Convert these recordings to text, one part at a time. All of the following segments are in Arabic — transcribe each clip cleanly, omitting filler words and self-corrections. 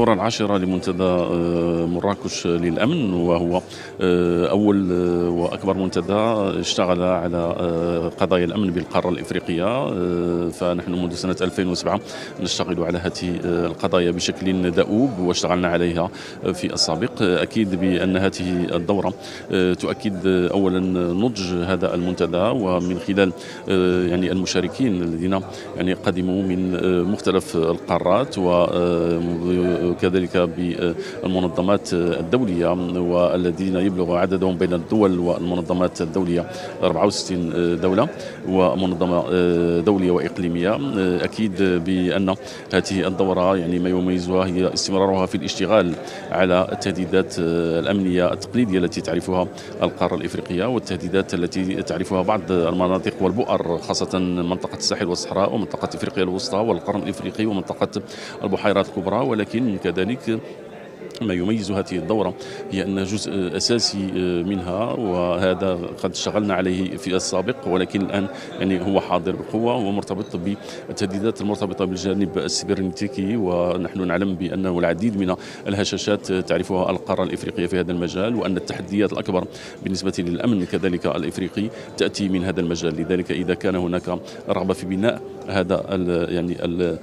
الدورة العاشرة لمنتدى مراكش للأمن، وهو أول وأكبر منتدى اشتغل على قضايا الأمن بالقارة الإفريقية. فنحن منذ سنة 2007 نشتغل على هذه القضايا بشكل دؤوب، واشتغلنا عليها في السابق. أكيد بأن هذه الدورة تؤكد أولا نضج هذا المنتدى، ومن خلال يعني المشاركين الذين يعني قدموا من مختلف القارات، وكذلك بالمنظمات الدولية، والذين يبلغ عددهم بين الدول والمنظمات الدولية 64 دولة ومنظمة دولية وإقليمية. أكيد بأن هذه الدورة يعني ما يميزها هي استمرارها في الاشتغال على التهديدات الأمنية التقليدية التي تعرفها القارة الإفريقية، والتهديدات التي تعرفها بعض المناطق والبؤر، خاصة منطقة الساحل والصحراء ومنطقة إفريقيا الوسطى والقرن الإفريقي ومنطقة البحيرات الكبرى. ولكن كذلك ما يميز هذه الدورة هي أن جزء أساسي منها، وهذا قد اشتغلنا عليه في السابق ولكن الآن يعني هو حاضر بقوة، هو مرتبط بالتهديدات المرتبطة بالجانب السيبرنتيكي. ونحن نعلم بأنه العديد من الهشاشات تعرفها القارة الإفريقية في هذا المجال، وأن التحديات الأكبر بالنسبة للأمن كذلك الإفريقي تأتي من هذا المجال. لذلك إذا كان هناك رغبة في بناء هذا يعني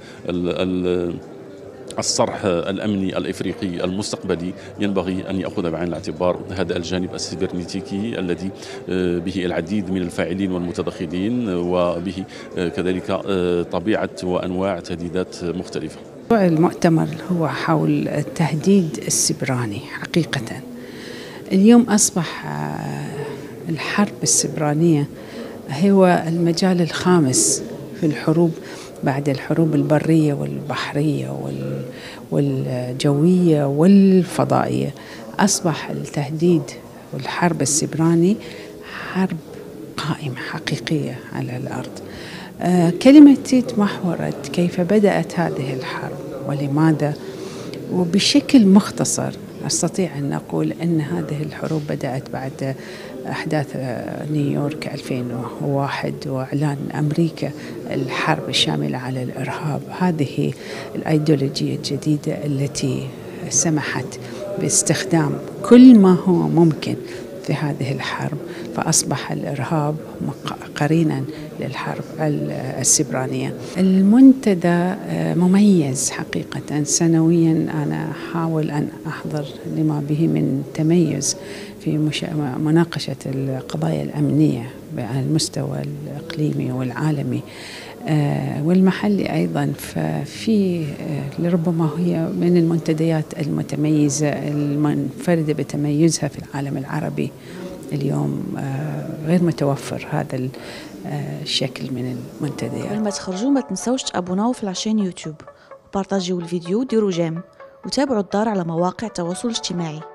الصرح الأمني الإفريقي المستقبلي، ينبغي أن يأخذ بعين الاعتبار هذا الجانب السيبرنتيكي الذي به العديد من الفاعلين والمتدخلين، وبه كذلك طبيعة وأنواع تهديدات مختلفة. المؤتمر هو حول التهديد السبراني. حقيقة اليوم أصبح الحرب السبرانية هو المجال الخامس في الحروب بعد الحروب البرية والبحرية والجوية والفضائية. أصبح التهديد والحرب السبراني حرب قائمة حقيقية على الأرض. كلمة تيت محورت كيف بدأت هذه الحرب ولماذا، وبشكل مختصر أستطيع أن أقول أن هذه الحروب بدأت بعد أحداث نيويورك 2001 وإعلان أمريكا الحرب الشاملة على الإرهاب. هذه الأيديولوجية الجديدة التي سمحت باستخدام كل ما هو ممكن في هذه الحرب، فأصبح الإرهاب قرينا للحرب السبرانية. المنتدى مميز حقيقة. سنويا أنا أحاول أن أحضر لما به من تميز في مناقشة القضايا الأمنية على المستوى الإقليمي والعالمي والمحلي أيضا. ففي لربما هي من المنتديات المتميزة المنفردة بتميزها في العالم العربي. اليوم غير متوفر هذا الشكل من المنتديات. لما تخرجوا ما تنسوش تابوناو في العشان يوتيوب وبارطاجيو الفيديو، ديروا جيم وتابعوا الدار على مواقع التواصل الاجتماعي.